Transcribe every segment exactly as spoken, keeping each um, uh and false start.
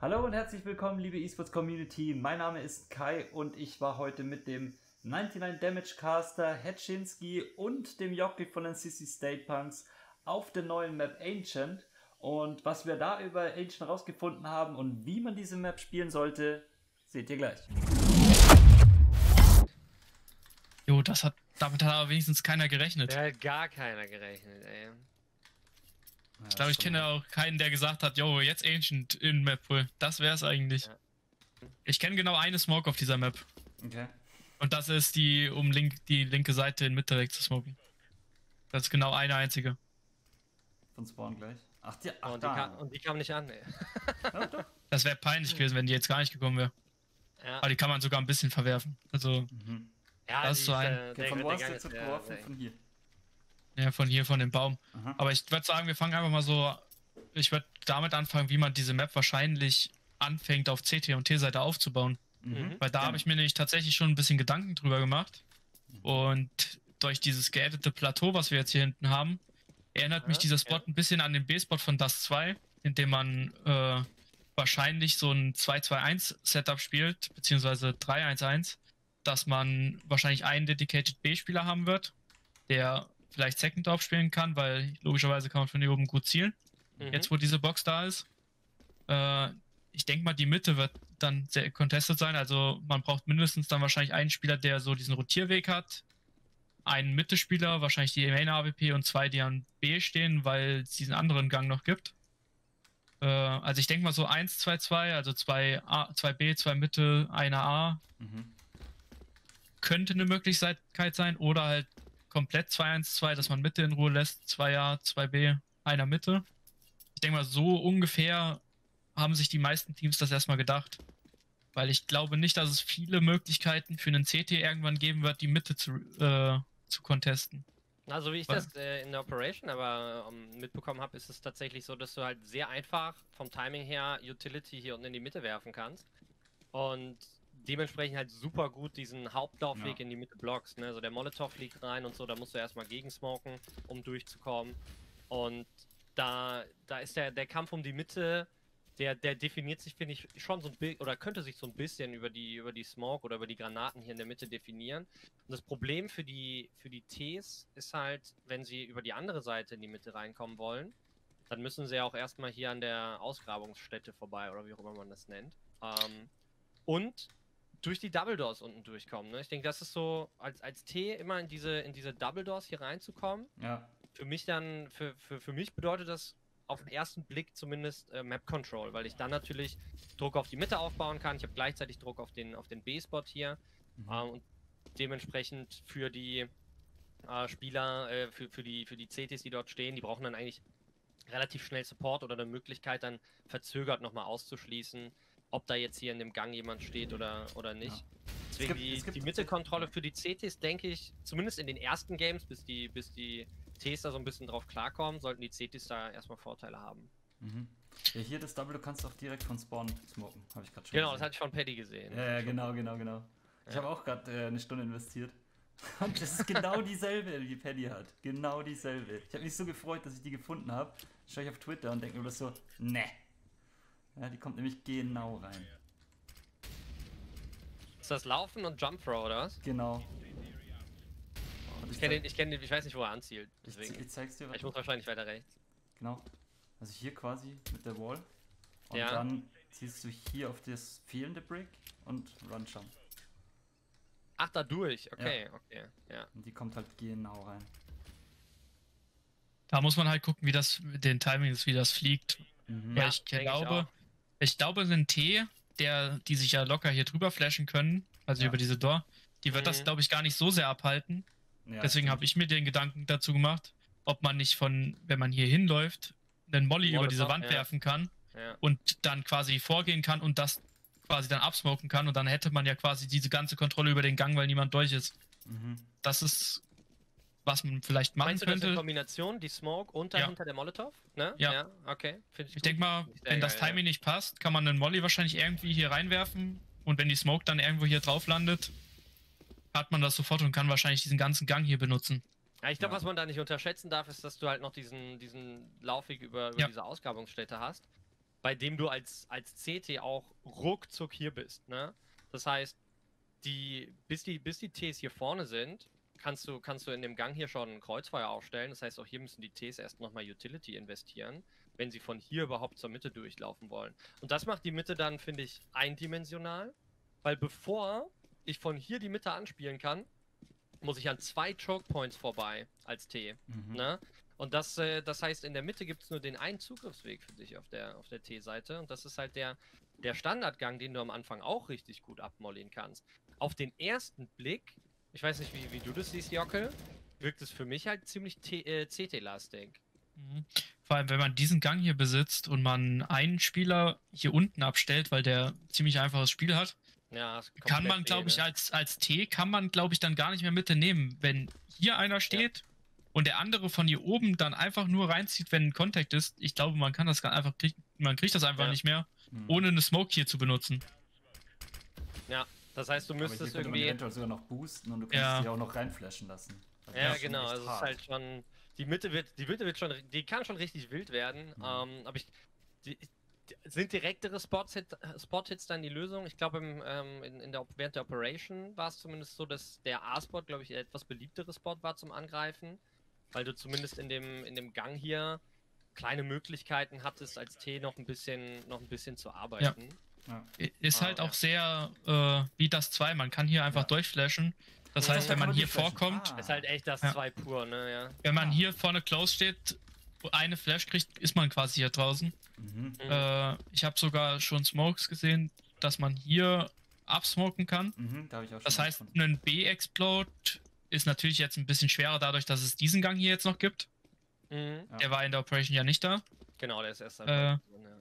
Hallo und herzlich willkommen, liebe eSports Community. Mein Name ist Kai und ich war heute mit dem neunundneunzig Damage Caster, Hetschinski und dem Jockey von den Sissy State Punks auf der neuen Map Ancient. Und was wir da über Ancient rausgefunden haben und wie man diese Map spielen sollte, seht ihr gleich. Jo, das hat, damit hat aber wenigstens keiner gerechnet. Da hat gar keiner gerechnet, ey. Ja, Ich glaube, ich kenne auch keinen, der gesagt hat, jo, jetzt Ancient in Map Pool. Das wär's eigentlich. Ja. Ich kenne genau eine Smoke auf dieser Map. Okay. Und das ist die, um link, die linke Seite in Mitte zu smoken. Das ist genau eine einzige. Von Spawn gleich. Ach, die, ach Und, die da. kam, und die kam nicht an, ey. Ja, doch. Das wäre peinlich gewesen, wenn die jetzt gar nicht gekommen wäre. Ja, Aber die kann man sogar ein bisschen verwerfen. Also, Mhm. ja das ist so ein- äh, Okay, der, von der wo hast du Gang jetzt ist, äh, geworfen? sehr- Von hier. ja, von hier, von dem Baum. Aha. Aber ich würde sagen, wir fangen einfach mal so. Ich würde damit anfangen, wie man diese Map wahrscheinlich anfängt, auf C T und T-Seite aufzubauen. Mhm. Weil da Gerne. habe ich mir nämlich tatsächlich schon ein bisschen Gedanken drüber gemacht. Und durch dieses geaddete Plateau, was wir jetzt hier hinten haben, erinnert mich Ja, dieser Spot ja. ein bisschen an den B-Spot von Dust zwei, in dem man äh, wahrscheinlich so ein zwei zwei eins Setup spielt, beziehungsweise drei eins eins, dass man wahrscheinlich einen Dedicated B-Spieler haben wird, der vielleicht Second Dorf spielen kann, weil logischerweise kann man von hier oben gut zielen, Mhm. jetzt wo diese Box da ist. Äh, ich denke mal, die Mitte wird dann sehr contested sein, also man braucht mindestens dann wahrscheinlich einen Spieler, der so diesen Rotierweg hat, einen Mittelspieler, wahrscheinlich die Main A W P und zwei, die an B stehen, weil es diesen anderen Gang noch gibt. Äh, also ich denke mal so eins zwei zwei, also zwei A, zwei B, zwei Mitte, einer A, Mhm. könnte eine Möglichkeit sein, oder halt komplett zwei eins zwei, dass man Mitte in Ruhe lässt, zwei A, zwei B, einer Mitte. Ich denke mal, so ungefähr haben sich die meisten Teams das erstmal gedacht. Weil ich glaube nicht, dass es viele Möglichkeiten für einen C T irgendwann geben wird, die Mitte zu, äh, zu contesten. Also wie ich Was? das äh, in der Operation aber ähm, mitbekommen habe, ist es tatsächlich so, dass du halt sehr einfach vom Timing her Utility hier unten in die Mitte werfen kannst. Und dementsprechend halt super gut diesen Hauptlaufweg Ja. in die Mitte blockst. Ne? Also der Molotov fliegt rein und so, da musst du erstmal gegensmoken, um durchzukommen. Und da, da ist der, der Kampf um die Mitte, der, der definiert sich, finde ich, schon so ein bisschen, oder könnte sich so ein bisschen über die, über die Smoke oder über die Granaten hier in der Mitte definieren. Und das Problem für die, für die Ts ist halt, wenn sie über die andere Seite in die Mitte reinkommen wollen, dann müssen sie ja auch erstmal hier an der Ausgrabungsstätte vorbei, oder wie auch immer man das nennt. Ähm, und durch die Double Doors unten durchkommen. Ne? Ich denke, das ist so, als, als T immer in diese, in diese Double Doors hier reinzukommen. Ja. Für mich dann, für, für, für mich bedeutet das auf den ersten Blick zumindest äh, Map Control, weil ich dann natürlich Druck auf die Mitte aufbauen kann. Ich habe gleichzeitig Druck auf den, auf den B-Spot hier. Mhm. Ähm, und dementsprechend für die äh, Spieler, äh, für, für, die, für die C Ts, die dort stehen, die brauchen dann eigentlich relativ schnell Support oder eine Möglichkeit dann verzögert nochmal auszuschließen, ob da jetzt hier in dem Gang jemand steht oder, oder nicht. Ja. Deswegen gibt- die, es gibt die Mitte-Kontrolle für die C Ts, denke ich, zumindest in den ersten Games, bis die, bis die Ts da so ein bisschen drauf klarkommen, sollten die C Ts da erstmal Vorteile haben. Mhm. Ja, hier das Double, du kannst auch direkt von Spawn smoken, habe ich gerade schon Genau, das gesehen. hatte ich von Paddy gesehen. Ja, ja, genau, genau, genau. Ich Ja. habe auch gerade äh, eine Stunde investiert. Und das ist genau dieselbe, die Paddy hat. Genau dieselbe. Ich habe mich so gefreut, dass ich die gefunden habe. Schaue ich auf Twitter und denke mir das so, ne. Ja, die kommt nämlich genau rein. Ist das Laufen und Jump Throw oder was? Genau. Und Ich kenne den, ich kenne den, ich weiß nicht, wo er anzielt. ich, Deswegen. ich zeig's dir. Ich warte. muss wahrscheinlich weiter rechts. Genau. Also hier quasi mit der Wall. Und Ja. dann ziehst du hier auf das fehlende Brick und Run Jump. Ach, da durch. Okay, okay, ja. Und die kommt halt genau rein. Da muss man halt gucken, wie das mit den Timings, wie das fliegt. Mhm. Weil Ja, ich denke ich glaube, auch. ich, glaube, ein T, der, die sich ja locker hier drüber flashen können, also Ja. über diese Door, die wird das, Mhm. glaube ich, gar nicht so sehr abhalten. Ja, Deswegen habe ich mir den Gedanken dazu gemacht, ob man nicht von, wenn man hier hinläuft, einen Molly über diese Molotov, Wand ja. werfen kann Ja. und dann quasi vorgehen kann und das quasi dann absmoken kann, und dann hätte man ja quasi diese ganze Kontrolle über den Gang, weil niemand durch ist. Mhm. Das ist, was man vielleicht machen Meinst du das in könnte. Kombination, die Smoke und Ja. dahinter der Molotov? Ne? Ja. okay. Find Ich gut. denke mal, Finde ich sehr wenn das geil, Timing nicht passt, kann man einen Molly wahrscheinlich irgendwie hier reinwerfen, und wenn die Smoke dann irgendwo hier drauf landet, hat man das sofort und kann wahrscheinlich diesen ganzen Gang hier benutzen. Ja, ich glaube, Ja. was man da nicht unterschätzen darf, ist, dass du halt noch diesen, diesen Laufweg über, über Ja. diese Ausgrabungsstätte hast. bei dem du als, als C T auch ruckzuck hier bist, ne? Das heißt, die, bis die, bis die Ts hier vorne sind, kannst du, kannst du in dem Gang hier schon ein Kreuzfeuer aufstellen. Das heißt, auch hier müssen die Ts erst nochmal Utility investieren, wenn sie von hier überhaupt zur Mitte durchlaufen wollen. Und das macht die Mitte dann, finde ich, eindimensional, weil bevor ich von hier die Mitte anspielen kann, muss ich an zwei Choke Points vorbei als T. Mhm. Ne? Und das, äh, das heißt, in der Mitte gibt es nur den einen Zugriffsweg für dich auf der, auf der T-Seite. Und das ist halt der, der Standardgang, den du am Anfang auch richtig gut abmollen kannst. Auf den ersten Blick, ich weiß nicht, wie, wie du das siehst, Jockel, wirkt es für mich halt ziemlich äh, C T-lastig. Mhm. Vor allem, wenn man diesen Gang hier besitzt und man einen Spieler hier unten abstellt, weil der ziemlich einfaches Spiel hat, Ja, ist kann komplett man, glaube ich, weh, ne? als, als T, kann man, glaube ich, dann gar nicht mehr Mitte nehmen. Wenn hier einer steht und der andere von hier oben dann einfach nur reinzieht, wenn ein Contact ist, ich glaube, man kann das gar einfach, krieg, man kriegt das einfach Ja. nicht mehr, Mhm. ohne eine Smoke hier zu benutzen. Ja, das heißt, du Aber hier müsstest könnte man irgendwie... eventuell sogar noch boosten und du kannst Ja. sie auch noch reinflashen lassen. Also Ja, das ist schon genau, echt also es ist hart. halt schon, die Mitte wird, die Mitte wird schon, die kann schon richtig wild werden, Mhm. ähm, aber ich, die, die, sind direktere Spots-Hit, Spot-Hits dann die Lösung? Ich glaube, im, ähm, in, in der, während der Operation war es zumindest so, dass der A-Spot, glaube ich, der etwas beliebtere Spot war zum Angreifen, weil du zumindest in dem, in dem Gang hier kleine Möglichkeiten hattest, als T noch ein bisschen, noch ein bisschen zu arbeiten. Ja. Ist Ah, halt ja. auch sehr äh, wie das zwei, man kann hier einfach Ja. durchflashen. Das Mhm. heißt, wenn Kann man hier durchflashen. vorkommt, Ah. Ist halt echt das Ja. zwei pur, ne, ja. wenn man Ah. hier vorne close steht, eine Flash kriegt, ist man quasi hier draußen. Mhm. Mhm. Äh, ich habe sogar schon Smokes gesehen, dass man hier absmoken kann. Mhm, da habe ich auch schon Das mal heißt, gefunden. ein B-Explode ist natürlich jetzt ein bisschen schwerer dadurch, dass es diesen Gang hier jetzt noch gibt. Mhm. Ja. Der war in der Operation ja nicht da. Genau, der ist erst Äh, drin, ja.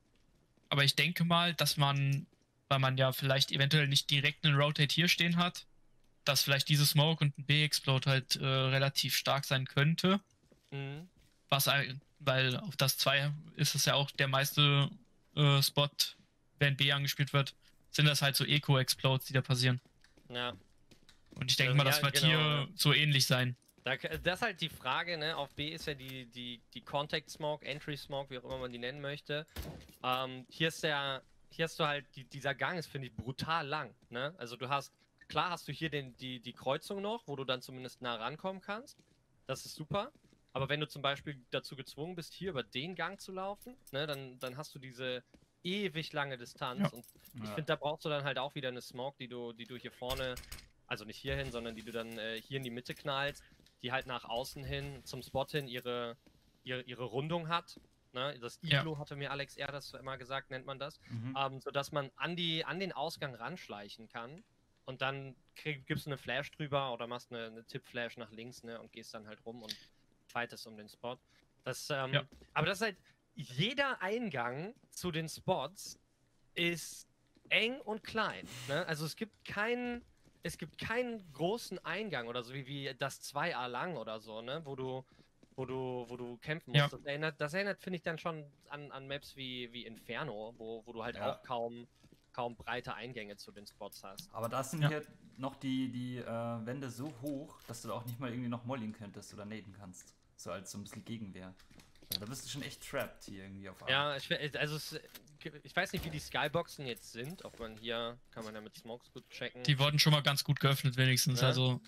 Aber ich denke mal, dass man, weil man ja vielleicht eventuell nicht direkt einen Rotate hier stehen hat, dass vielleicht diese Smoke und ein B-Explode halt äh, relativ stark sein könnte. Mhm. Was, ein- weil auf das zwei ist es ja auch der meiste äh, Spot, wenn B angespielt wird, sind das halt so Eco-Explodes, die da passieren. Ja. Und ich denke Also, mal, das ja, wird genau, hier ja. so ähnlich sein. Da, das ist halt die Frage, ne? Auf B ist ja die, die, die Contact Smoke, Entry Smoke, wie auch immer man die nennen möchte. Ähm, hier ist der, hier hast du halt, die, dieser Gang ist, finde ich, brutal lang, ne? Also du hast, klar hast du hier den, die, die Kreuzung noch, wo du dann zumindest nah rankommen kannst. Das ist super. Aber wenn du zum Beispiel dazu gezwungen bist, hier über den Gang zu laufen, ne, dann, dann hast du diese ewig lange Distanz. Ja. Und ich Ja. finde, da brauchst du dann halt auch wieder eine Smoke, die du, die du hier vorne, also nicht hier hin, sondern die du dann äh, hier in die Mitte knallst, die halt nach außen hin, zum Spot hin, ihre, ihre, ihre Rundung hat. Ne? Das Ja. Iglo hatte mir Alex R. das immer gesagt, nennt man das. Mhm. Ähm, sodass man an, die, an den Ausgang ranschleichen kann. Und dann krieg, gibst du eine Flash drüber oder machst eine, eine Tipp-Flash nach links, ne, und gehst dann halt rum und fightest um den Spot. Das, ähm, Ja. Aber das ist halt, jeder Eingang zu den Spots ist eng und klein. Ne? Also es gibt keinen, es gibt keinen großen Eingang oder so wie, wie das zwei A lang oder so, ne, wo du, wo du, wo du kämpfen musst. Ja. Das erinnert, das erinnert finde ich, dann schon an, an Maps wie, wie Inferno, wo, wo du halt Ja. auch kaum, kaum breite Eingänge zu den Spots hast. Aber da sind Ja. hier noch die, die äh, Wände so hoch, dass du da auch nicht mal irgendwie noch mollen könntest oder naden kannst. So als so ein bisschen Gegenwehr. Also da bist du schon echt trapped hier irgendwie auf A. Ja, ich, we- also es, ich weiß nicht, wie die Skyboxen jetzt sind, ob man hier, kann man ja mit Smokes gut checken. Die wurden schon mal ganz gut geöffnet wenigstens. Ja. Also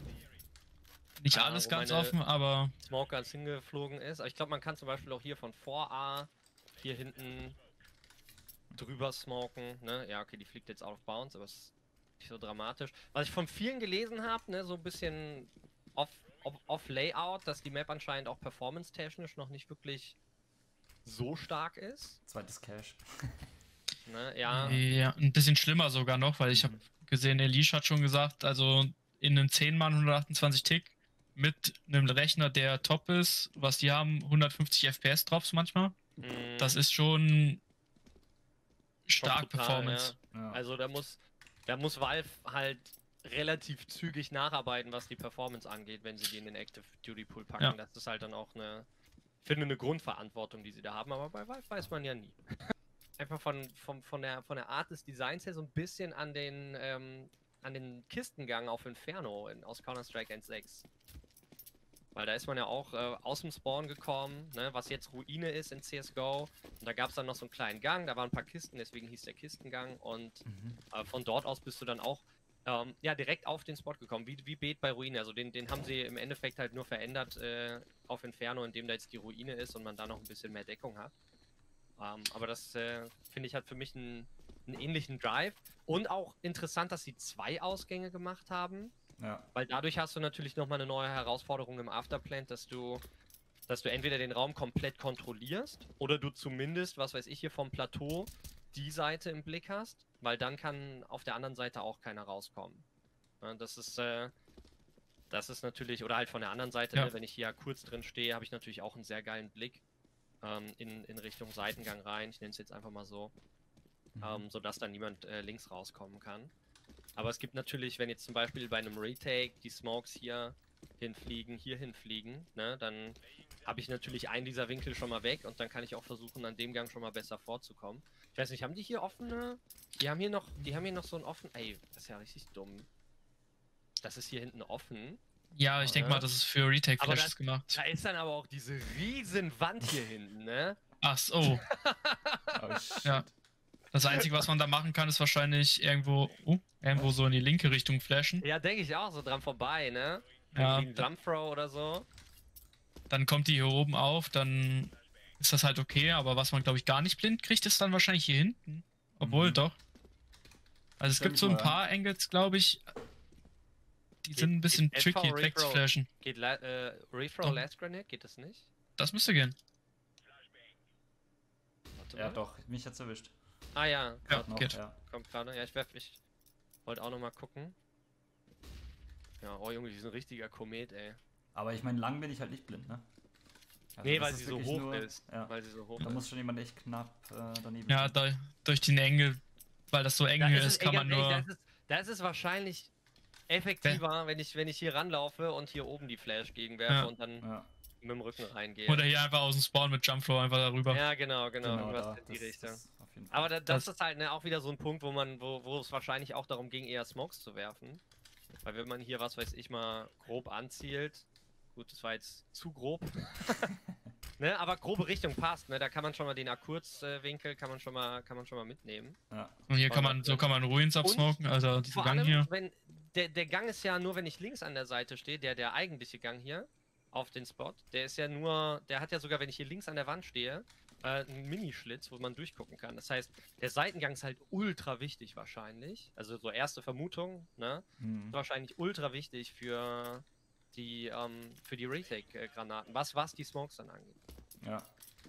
nicht Ja, alles wo ganz meine- offen, aber Smoke ganz hingeflogen ist. Aber ich glaube, man kann zum Beispiel auch hier von vor A hier hinten drüber smoken. Ne? Ja, okay, die fliegt jetzt out of bounds, aber es ist nicht so dramatisch. Was ich von vielen gelesen habe, ne, so ein bisschen off, off, off Layout, dass die Map anscheinend auch performance-technisch noch nicht wirklich so stark ist. Zweites Cache. Ne? Ja, ja, ein bisschen schlimmer sogar noch, weil ich habe gesehen, Elish hat schon gesagt, also in einem zehn Mann hundertachtundzwanzig Tick mit einem Rechner, der top ist, was die haben, hundertfünfzig F P S Drops manchmal. mh, Das ist schon schon stark brutal, Performance. ja. Ja. Also da muss, da muss Valve halt relativ zügig nacharbeiten, was die Performance angeht, wenn sie die in den Active Duty Pool packen. Ja. Das ist halt dann auch eine, ich finde, eine Grundverantwortung, die sie da haben, aber bei Valve weiß man ja nie. Einfach von, von, von, der, von der Art des Designs her so ein bisschen an den, ähm, an den Kistengang auf Inferno in, aus Counter-Strike eins Punkt sechs. Weil da ist man ja auch äh, aus dem Spawn gekommen, ne, was jetzt Ruine ist in C S G O. Und da gab es dann noch so einen kleinen Gang, da waren ein paar Kisten, deswegen hieß der Kistengang. Und Mhm. äh, von dort aus bist du dann auch ähm, ja, direkt auf den Spot gekommen, wie, wie Beet bei Ruine. Also den, den haben sie im Endeffekt halt nur verändert äh, auf Inferno, indem da jetzt die Ruine ist und man da noch ein bisschen mehr Deckung hat. Ähm, aber das äh, finde ich hat für mich einen, einen ähnlichen Drive. Und auch interessant, dass sie zwei Ausgänge gemacht haben. Ja. Weil dadurch hast du natürlich nochmal eine neue Herausforderung im Afterplant, dass du, dass du entweder den Raum komplett kontrollierst oder du zumindest, was weiß ich, hier vom Plateau die Seite im Blick hast, weil dann kann auf der anderen Seite auch keiner rauskommen. Ja, das ist, äh, das ist natürlich, oder halt von der anderen Seite, Ja. ne, wenn ich hier kurz drin stehe, habe ich natürlich auch einen sehr geilen Blick ähm, in, in Richtung Seitengang rein. Ich nenne es jetzt einfach mal so, Mhm. ähm, sodass dann niemand äh, links rauskommen kann. Aber es gibt natürlich, wenn jetzt zum Beispiel bei einem Retake die Smokes hier hinfliegen, hier hinfliegen, ne, dann habe ich natürlich einen dieser Winkel schon mal weg und dann kann ich auch versuchen, an dem Gang schon mal besser vorzukommen. Ich weiß nicht, haben die hier offene? Die haben hier noch, die haben hier noch so ein offen. Ey, das ist ja richtig dumm. Das ist hier hinten offen. Ja, ich denke Ja. mal, das ist für Retake Aber Flashes das- gemacht. Da ist dann aber auch diese riesen Wand hier hinten, ne? Ach so. Oh, shit. Ja. Das Einzige, was man da machen kann, ist wahrscheinlich irgendwo, oh, irgendwo so in die linke Richtung flashen. Ja, denke ich auch, so dran vorbei, ne? Ja. Irgendwie ein Jump Throw oder so. Dann kommt die hier oben auf, dann ist das halt okay, aber was man, glaube ich, gar nicht blind kriegt, ist dann wahrscheinlich hier hinten. Obwohl, Mhm. doch. Also es Stimmt gibt so ein mal. paar Angles, glaube ich, die Geht- sind ein bisschen geht tricky, F V wegzuflashen. Geht La äh, Refrow Doch. Last Grenade? Geht das nicht? Das müsste gehen. Warte Ja, mal. doch, mich hat's erwischt. Ah ja, Ja, grad Noch, geht. ja. kommt gerade. Ja, ich werf, ich wollte auch noch mal gucken. Ja, oh Junge, die ist ein richtiger Komet, ey. Aber ich meine, lang bin ich halt nicht blind, ne? Also Nee, das weil ist sie so wirklich hoch nur- ist. Ja. Weil sie so hoch Da ist. muss schon jemand echt knapp äh, daneben Ja, stehen. da, durch den Engel, weil das so eng Da hier ist es, ist, kann ey, man ganz nur... ehrlich, das, ist, das ist wahrscheinlich effektiver, wenn ich, wenn ich hier ranlaufe und hier oben die Flash gegenwerfe Ja. und dann Ja, mit dem Rücken reingehe. Oder hier einfach aus dem Spawn mit Jumpflow einfach darüber. Ja, genau, genau, genau, irgendwas da. in die Das, Richtung. das auf jeden Fall. Aber da, das, Das- ist halt ne, auch wieder so ein Punkt, wo man, wo, wo es wahrscheinlich auch darum ging, eher Smokes zu werfen. Weil wenn man hier, was weiß ich, mal grob anzielt, gut, das war jetzt zu grob. Ne, aber grobe Richtung passt, ne? Da kann man schon mal den A-Kurzwinkel, kann man schon mal, kann man schon mal mitnehmen. Ja. Und hier kann man, so kann man Ruins absmoken, also dieser Vor Gang allem, hier. wenn der, der Gang ist ja nur, wenn ich links an der Seite stehe, der, der eigentliche Gang hier auf den Spot, der ist ja nur, der hat ja sogar, wenn ich hier links an der Wand stehe, äh, einen Minischlitz, wo man durchgucken kann. Das heißt, der Seitengang ist halt ultra wichtig wahrscheinlich. Also so erste Vermutung, ne? Mhm. Wahrscheinlich ultra wichtig für die, ähm, für die Retake-Granaten, was, was die Smokes dann angeht. Ja.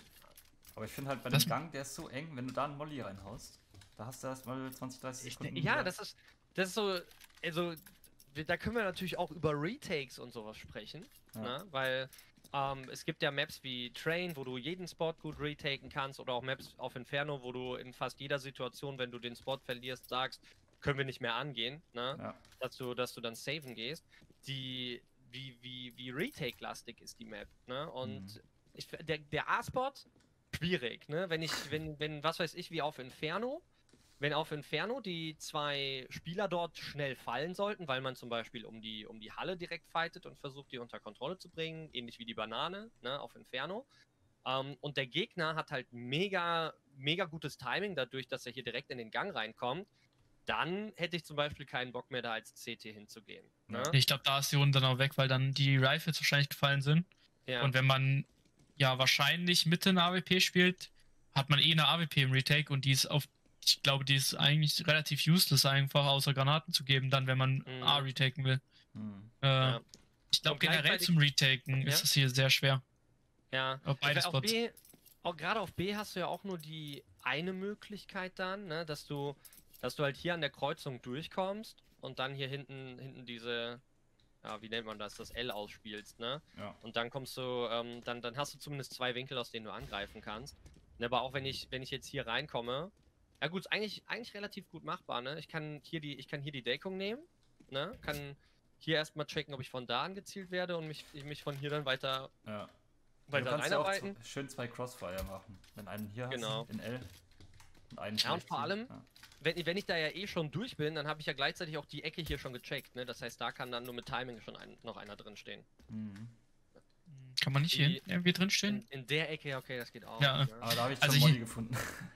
Aber ich finde halt bei Das- dem Gang, der ist so eng, wenn du da einen Molly reinhaust, da hast du erst mal zwanzig, dreißig Ich, Sekunden. ja, wieder- das ist, das ist so, also, wir- da können wir natürlich auch über Retakes und sowas sprechen, Ja. ne? Weil ähm, es gibt ja Maps wie Train, wo du jeden Spot gut retaken kannst, oder auch Maps auf Inferno, wo du in fast jeder Situation, wenn du den Spot verlierst, sagst, können wir nicht mehr angehen, ne? Ja. Dass du, dass du dann saven gehst. Die, wie, wie, wie Retake-lastig ist die Map, ne? Und Mhm. ich, der, der A-Spot, schwierig, ne? Wenn ich, wenn, wenn, was weiß ich, wie auf Inferno, wenn auf Inferno die zwei Spieler dort schnell fallen sollten, weil man zum Beispiel um die, um die Halle direkt fightet und versucht, die unter Kontrolle zu bringen, ähnlich wie die Banane, ne, auf Inferno. Ähm, und der Gegner hat halt mega, mega gutes Timing, dadurch, dass er hier direkt in den Gang reinkommt, dann hätte ich zum Beispiel keinen Bock mehr, da als C T hinzugehen. Ne? Ja. Ich glaube, da ist die Runde dann auch weg, weil dann die Rifles wahrscheinlich gefallen sind. Ja. Und wenn man ja wahrscheinlich Mitte eine A W P spielt, hat man eh eine A W P im Retake und die ist auf, ich glaube, die ist eigentlich relativ useless, einfach außer Granaten zu geben, dann, wenn man Mhm. A retaken will. Mhm. Äh, Ja. Ich glaube, Und generell gleichzeitig- zum Retaken Ja? ist es hier sehr schwer. Ja, Auf beide auf Spots. B, auch gerade auf B hast du ja auch nur die eine Möglichkeit dann, ne, dass du, dass du halt hier an der Kreuzung durchkommst und dann hier hinten, hinten diese, ja, wie nennt man das, das L ausspielst, ne? Ja. Und dann kommst du, ähm, dann, dann hast du zumindest zwei Winkel, aus denen du angreifen kannst. Ne, aber auch wenn ich, wenn ich jetzt hier reinkomme, ja gut, ist eigentlich, eigentlich relativ gut machbar, ne? Ich kann hier die, ich kann hier die Deckung nehmen, ne? Kann hier erstmal checken, ob ich von da angezielt werde und mich, mich von hier dann weiter, Ja. weiter du kannst ja auch reinarbeiten. z- schön zwei Crossfire machen. Wenn einen hier Genau. hast, in L und einen Ja, und vielleicht vor hier. allem- Ja. Wenn, wenn ich da ja eh schon durch bin, dann habe ich ja gleichzeitig auch die Ecke hier schon gecheckt, ne? Das heißt, da kann dann nur mit Timing schon ein, noch einer drin stehen. Mhm. Kann man nicht Die- hier hinten irgendwie drinstehen? In, in der Ecke, okay, das geht auch. Ja. Ne? Aber da habe ich Also schon Molly hier- gefunden.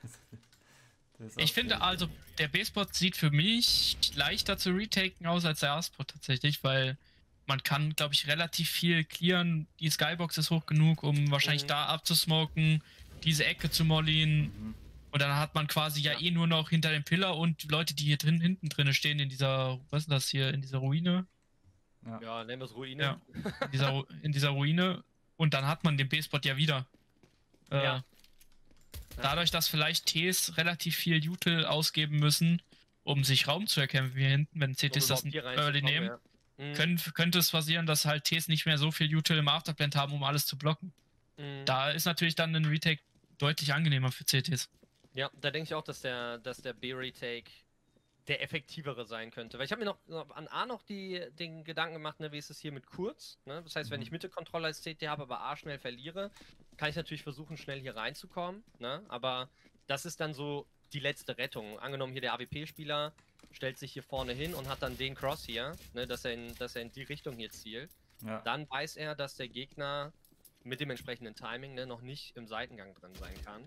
Das ist Ich auch finde sehr- also, der B-Spot sieht für mich leichter zu retaken aus als der A-Spot tatsächlich, weil man kann, glaube ich, relativ viel clearen. Die Skybox ist hoch genug, um wahrscheinlich Mhm. da abzusmoken, diese Ecke zu mollien. Mhm. Und dann hat man quasi ja, Ja. eh nur noch hinter dem Pillar und Leute, die hier drin hinten drin stehen, in dieser, was ist das hier, in dieser Ruine? Ja. Ja, nennen wir es Ruine. Ja, in dieser, Ru- in dieser Ruine. Und dann hat man den B-Spot ja wieder. Äh, Ja. Dadurch, dass vielleicht Ts relativ viel Util ausgeben müssen, um sich Raum zu erkämpfen hier hinten, wenn Um C Ts das überhaupt hier early reinzukommen, nehmen, ja. Mhm. können, könnte es passieren, dass halt Ts nicht mehr so viel Util im Afterplant haben, um alles zu blocken. Mhm. Da ist natürlich dann ein Retake deutlich angenehmer für C Ts. Ja, da denke ich auch, dass der, dass der B-Retake der effektivere sein könnte. Weil ich habe mir noch noch an A noch die, den Gedanken gemacht, ne, wie ist es hier mit kurz? Ne? Das heißt, wenn Mhm. ich Mitte-Controller als C T habe, aber A schnell verliere, kann ich natürlich versuchen, schnell hier reinzukommen. Ne? Aber das ist dann so die letzte Rettung. Angenommen hier der A W P-Spieler stellt sich hier vorne hin und hat dann den Cross hier, ne, dass, er in, dass er in die Richtung hier zielt. Ja. Dann weiß er, dass der Gegner mit dem entsprechenden Timing ne, noch nicht im Seitengang drin sein kann.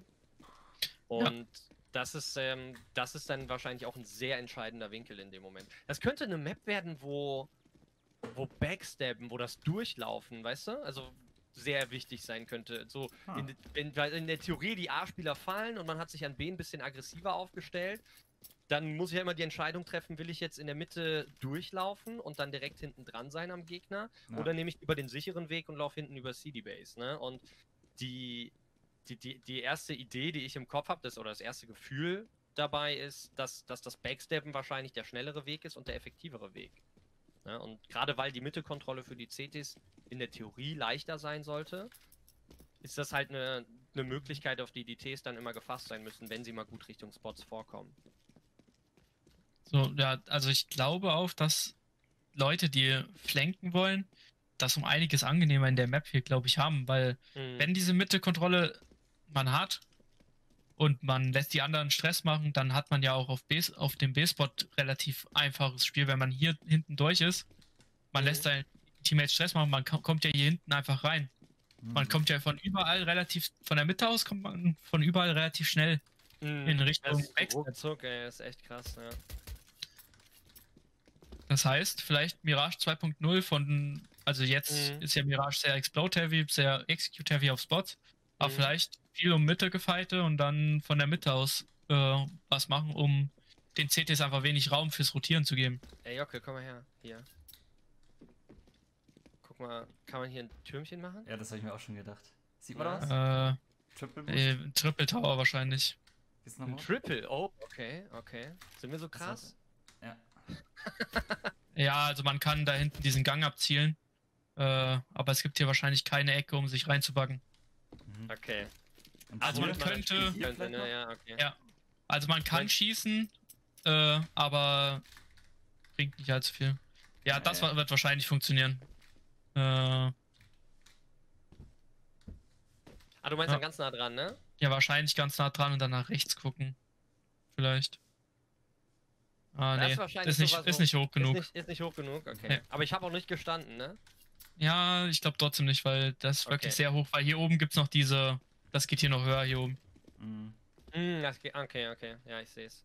Und das ist, ähm, das ist dann wahrscheinlich auch ein sehr entscheidender Winkel in dem Moment. Das könnte eine Map werden, wo, wo Backstabben, wo das Durchlaufen, weißt du? Also sehr wichtig sein könnte. So, Ah. in, wenn, weil in der Theorie die A-Spieler fallen und man hat sich an B ein bisschen aggressiver aufgestellt, dann muss ich ja immer die Entscheidung treffen, will ich jetzt in der Mitte durchlaufen und dann direkt hinten dran sein am Gegner? Ja. Oder nehme ich über den sicheren Weg und laufe hinten über C D-Base, ne? Und die, die, die, die erste Idee, die ich im Kopf habe, oder das erste Gefühl dabei ist, dass, dass das Backstabben wahrscheinlich der schnellere Weg ist und der effektivere Weg. Ne? Und gerade weil die Mittelkontrolle für die C Ts in der Theorie leichter sein sollte, ist das halt eine, eine Möglichkeit, auf die die Ts dann immer gefasst sein müssen, wenn sie mal gut Richtung Spots vorkommen. So, ja, also ich glaube auch, dass Leute, die flanken wollen, das um einiges angenehmer in der Map hier, glaube ich, haben, weil Mhm. wenn diese Mitte-Kontrolle man hat und man lässt die anderen Stress machen, dann hat man ja auch auf, B, auf dem B-Spot relativ einfaches Spiel, wenn man hier hinten durch ist. Man Mhm. lässt seinen Teammates Stress machen, man ko- kommt ja hier hinten einfach rein. Man Mhm. kommt ja von überall relativ, von der Mitte aus kommt man von überall relativ schnell Mhm. in Richtung Das ist Backstab. ruckzuck, ey, das ist echt krass, ja. Das heißt, vielleicht Mirage zwei Punkt null von, also jetzt Mhm. ist ja Mirage sehr Explode-heavy, sehr Execute-heavy auf Spots, aber Mhm. vielleicht viel um Mitte gefeite und dann von der Mitte aus äh, was machen, um den C Ts einfach wenig Raum fürs Rotieren zu geben. Ey, Jocke, komm mal her. Hier. Guck mal, kann man hier ein Türmchen machen? Ja, das habe ich mir auch schon gedacht. Sieht man Ja. das? Äh, Triple Boost? äh, Triple Tower wahrscheinlich. Ist noch Ein mal? Triple, oh, okay, okay. Sind wir so krass? Ja. Ja, also man kann da hinten diesen Gang abzielen, äh, aber es gibt hier wahrscheinlich keine Ecke, um sich reinzubuggen. Mhm. Okay. Und Also hier? man könnte- Hier Könnte, vielleicht ne? noch? Ja, okay. Ja. Also man kann Nein. schießen, äh, aber bringt nicht allzu viel. Ja, das Nee. wa- wird wahrscheinlich funktionieren. Äh, Ah, du meinst Ja. dann ganz nah dran, ne? ja, wahrscheinlich ganz nah dran und dann nach rechts gucken. Vielleicht. Ah, Das nee, ist wahrscheinlich ist nicht, sowas, ist wo- nicht hoch genug. Ist nicht, ist nicht hoch genug, okay. Nee. Aber ich habe auch nicht gestanden, ne? Ja, ich glaube trotzdem nicht, weil das ist Okay. wirklich sehr hoch, weil hier oben gibt es noch diese, das geht hier noch höher hier oben. Mhm. Hm, das geht, okay, okay. Ja, ich sehe es.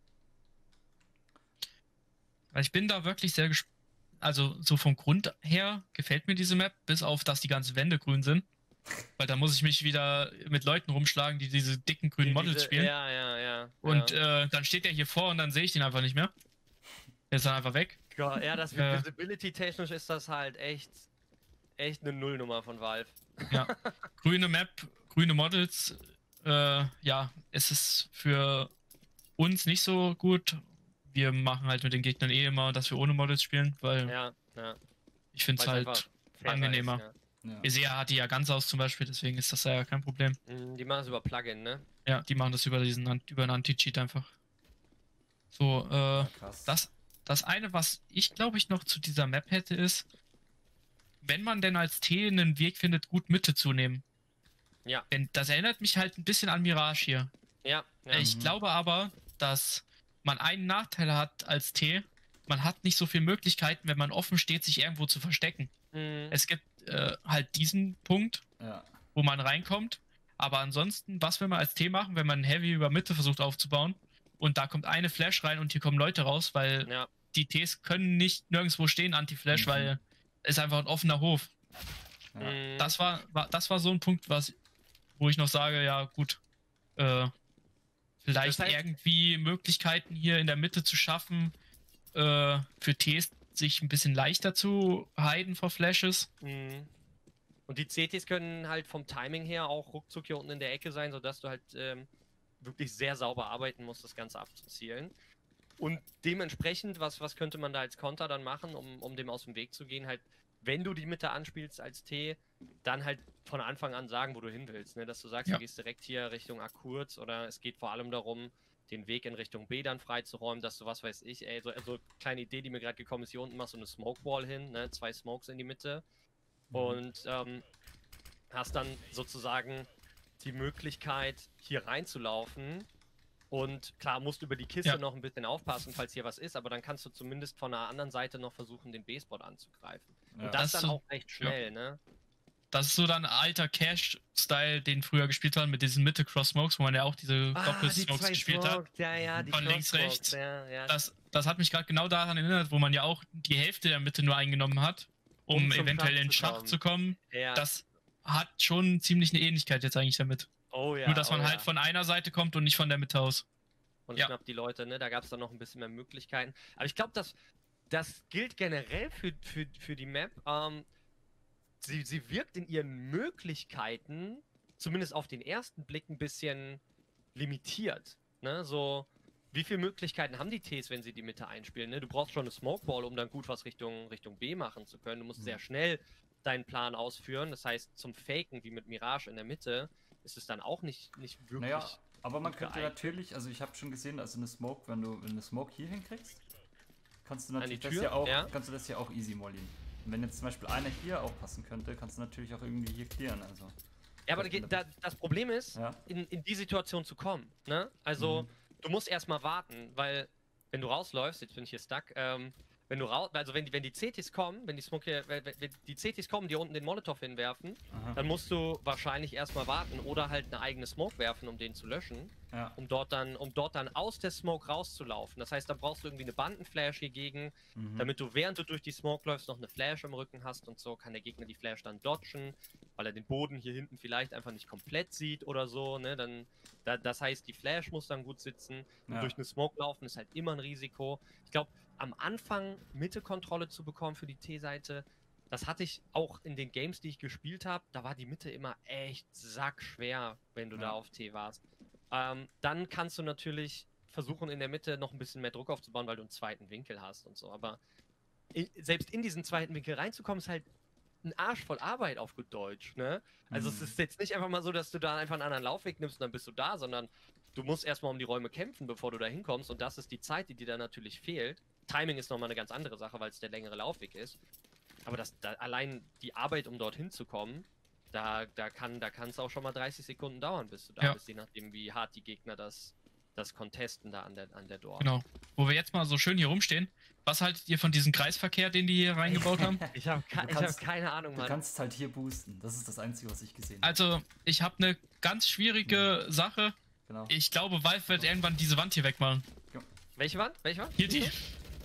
Weil ich bin da wirklich sehr gespannt. Also so vom Grund her gefällt mir diese Map, bis auf, dass die ganzen Wände grün sind. Weil da muss ich mich wieder mit Leuten rumschlagen, die diese dicken grünen Die- Models diese- spielen. Ja, ja, ja. Und ja. äh, dann steht er hier vor und dann sehe ich den einfach nicht mehr. Der ist dann einfach weg. Ja, ja, das äh, Visibility-technisch ist das halt echt, echt eine Nullnummer von Valve. Ja. Grüne Map, grüne Models. Äh, ja, es ist für uns nicht so gut. Wir machen halt mit den Gegnern eh immer, dass wir ohne Models spielen, weil Ja, ja. ich finde es Weil's halt einfach fairer angenehmer. Ist, Ja. Isea hat die ja ganz aus zum Beispiel, deswegen ist das ja kein Problem. ja. Mm, Die machen es über Plugin, ne? Ja, die machen das über diesen An- über einen Anti-Cheat einfach. So, äh, Ja, krass. das, das eine, was ich glaube ich noch zu dieser Map hätte, ist, wenn man denn als T einen Weg findet, gut Mitte zu nehmen. Ja. Denn das erinnert mich halt ein bisschen an Mirage hier. Ja, ja. Ich Mhm. glaube aber, dass man einen Nachteil hat als T. Man hat nicht so viele Möglichkeiten, wenn man offen steht, sich irgendwo zu verstecken. Mm, Es gibt, äh, halt diesen Punkt, Ja. wo man reinkommt. Aber ansonsten, was will man als T machen, wenn man Heavy über Mitte versucht aufzubauen und da kommt eine Flash rein und hier kommen Leute raus, weil Ja. die Ts können nicht nirgendwo stehen, Anti-Flash, Mhm. weil es einfach ein offener Hof. Ja. Mhm. Das war, war, das war so ein Punkt, was, wo ich noch sage, ja gut, äh, vielleicht Das heißt- irgendwie Möglichkeiten hier in der Mitte zu schaffen, äh, für Ts sich ein bisschen leichter zu hiden vor Flashes. Mhm. Und die C Ts können halt vom Timing her auch ruckzuck hier unten in der Ecke sein, sodass du halt ähm, wirklich sehr sauber arbeiten musst, das Ganze abzuzielen. Und dementsprechend, was, was könnte man da als Konter dann machen, um, um dem aus dem Weg zu gehen? Halt, wenn du die Mitte anspielst als T, dann halt von Anfang an sagen, wo du hin willst. Ne? Dass du sagst, Ja. du gehst direkt hier Richtung A kurz oder es geht vor allem darum, den Weg in Richtung B dann freizuräumen, dass du, was weiß ich, ey, so also kleine Idee, die mir gerade gekommen ist, hier unten machst du eine Smoke Wall hin, ne? Zwei Smokes in die Mitte. Und ähm, hast dann sozusagen die Möglichkeit, hier reinzulaufen. Und klar, musst du über die Kiste Ja. noch ein bisschen aufpassen, falls hier was ist, aber dann kannst du zumindest von der anderen Seite noch versuchen, den B-Spot anzugreifen. Ja. Und das, Das dann so- auch recht schnell, ne? Das ist so dann alter Cash-Style, den früher gespielt haben, mit diesen Mitte-Cross-Smokes, wo man ja auch diese Doppel-Smokes gespielt hat. Ja, ja, die Von links, Cross-Smokes, rechts. Ja, ja. Das, das hat mich gerade genau daran erinnert, wo man ja auch die Hälfte der Mitte nur eingenommen hat, um, Um zum eventuell Schacht in den zu Schacht kommen. zu kommen. ja. Das hat schon ziemlich eine Ähnlichkeit jetzt eigentlich damit. oh ja. Nur, dass man oh halt ja. von einer Seite kommt und nicht von der Mitte aus. Und Ja. schnappt die Leute, ne? Da gab es dann noch ein bisschen mehr Möglichkeiten. Aber ich glaube, das, das gilt generell für, für, für die Map. Ähm, sie, sie wirkt in ihren Möglichkeiten, zumindest auf den ersten Blick, ein bisschen limitiert. Ne? So, wie viele Möglichkeiten haben die Ts, wenn sie die Mitte einspielen? Ne? Du brauchst schon eine Smokeball, um dann gut was Richtung, Richtung B machen zu können. Du musst Mhm. sehr schnell deinen Plan ausführen. Das heißt, zum Faken, wie mit Mirage in der Mitte, ist es dann auch nicht, nicht wirklich. Naja, aber man gut könnte geeignet. natürlich, also ich habe schon gesehen, also eine Smoke, wenn du wenn eine Smoke hier hinkriegst, kannst du An natürlich die das Tür, ja auch, ja. kannst du das ja auch easy mollien. Und wenn jetzt zum Beispiel einer hier aufpassen könnte, kannst du natürlich auch irgendwie hier clearen, also. Ja, aber da, geht- da, das Problem ist, Ja. in, in die Situation zu kommen. Ne? Also, Mhm. du musst erstmal warten, weil, wenn du rausläufst, jetzt bin ich hier stuck, ähm, wenn du raus, also wenn die, wenn die C Ts kommen, wenn die Smoke hier, wenn, wenn die C Ts kommen, die unten den Molotov hinwerfen, Aha. dann musst du wahrscheinlich erstmal warten oder halt eine eigene Smoke werfen, um den zu löschen, Ja. um dort dann, um dort dann aus der Smoke rauszulaufen. Das heißt, da brauchst du irgendwie eine Bandenflash hier gegen, Mhm. damit du, während du durch die Smoke läufst, noch eine Flash im Rücken hast und so kann der Gegner die Flash dann dodgen, weil er den Boden hier hinten vielleicht einfach nicht komplett sieht oder so, ne, dann, da, das heißt, die Flash muss dann gut sitzen und Ja. durch eine Smoke laufen ist halt immer ein Risiko. Ich glaube, am Anfang Mitte-Kontrolle zu bekommen für die T-Seite, das hatte ich auch in den Games, die ich gespielt habe, da war die Mitte immer echt sackschwer, wenn du Ja. da auf T warst. Ähm, dann kannst du natürlich versuchen, in der Mitte noch ein bisschen mehr Druck aufzubauen, weil du einen zweiten Winkel hast und so. Aber i- selbst in diesen zweiten Winkel reinzukommen, ist halt ein Arsch voll Arbeit auf gut Deutsch, ne? Also es Mhm. ist jetzt nicht einfach mal so, dass du da einfach einen anderen Laufweg nimmst und dann bist du da, sondern du musst erstmal um die Räume kämpfen, bevor du da hinkommst und das ist die Zeit, die dir dann natürlich fehlt. Timing ist nochmal eine ganz andere Sache, weil es der längere Laufweg ist. Aber das, da, allein die Arbeit, um dorthin zu kommen, da, da kann da kann es auch schon mal dreißig Sekunden dauern, bis du da Ja. bist, je nachdem, wie hart die Gegner das, das contesten da an der, an der Door. Genau. Wo wir jetzt mal so schön hier rumstehen. Was haltet ihr von diesem Kreisverkehr, den die hier reingebaut haben? Ich habe Du ich kannst- hab keine Ahnung, Du Mann. kannst halt hier boosten. Das ist das Einzige, was ich gesehen habe. Also, ich habe eine ganz schwierige Sache. Genau. Ich glaube, Valve wird irgendwann diese Wand hier wegmachen. Welche Wand? Welche Wand? Hier die.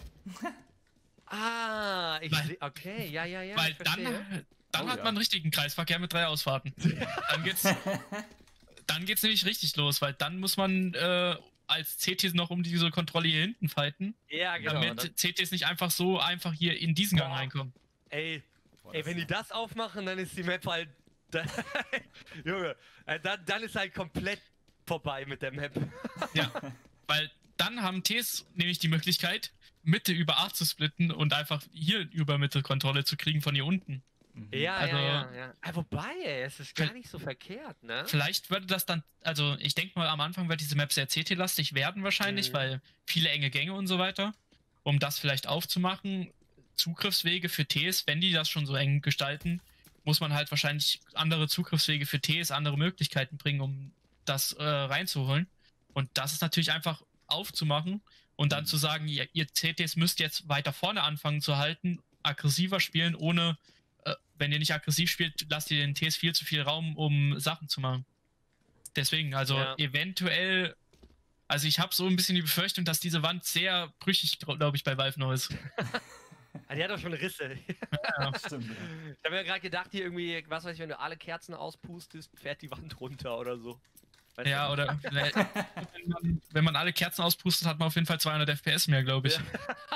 Ah, ich Weil- sehe. Okay, ja, ja, ja. Weil ich verstehe. dann, dann Oh hat ja. man einen richtigen Kreisverkehr mit drei Ausfahrten. Dann geht's, dann geht's nämlich richtig los, weil dann muss man äh, als C Ts noch um diese Kontrolle hier hinten fighten, Ja, genau. damit Dann, C Ts nicht einfach so einfach hier in diesen Gang Boah. reinkommen. ey, Boah, ey, das wenn die ist- das aufmachen, dann ist die Map halt. Da, Junge, äh, dann, dann ist halt komplett vorbei mit der Map. Ja, weil dann haben Ts nämlich die Möglichkeit, Mitte über A zu splitten und einfach hier über Mitte Kontrolle zu kriegen von hier unten. Mhm. Ja, Also- ja, ja, ja. Ah, wobei, ey, es ist gar nicht so verkehrt, ne? Vielleicht würde das dann, also ich denke mal, am Anfang wird diese Map sehr C T-lastig werden wahrscheinlich, Mhm. weil viele enge Gänge und so weiter. Um das vielleicht aufzumachen, Zugriffswege für Ts, wenn die das schon so eng gestalten, muss man halt wahrscheinlich andere Zugriffswege für Ts, andere Möglichkeiten bringen, um das äh, reinzuholen. Und das ist natürlich einfach aufzumachen und dann Mhm. zu sagen, ihr, ihr C Ts müsst jetzt weiter vorne anfangen zu halten, aggressiver spielen, ohne äh, wenn ihr nicht aggressiv spielt, lasst ihr den Ts viel zu viel Raum, um Sachen zu machen. Deswegen, also Ja. eventuell, also ich habe so ein bisschen die Befürchtung, dass diese Wand sehr brüchig, glaube ich, bei Valve noch ist. Ah, die hat doch schon Risse. Ja. Stimmt. Ja. Ich habe mir gerade gedacht, hier irgendwie, was weiß ich, wenn du alle Kerzen auspustest, fährt die Wand runter oder so. Weißt Ja, du? oder wenn man, wenn man alle Kerzen auspustet, hat man auf jeden Fall zweihundert F P S mehr, glaube ich.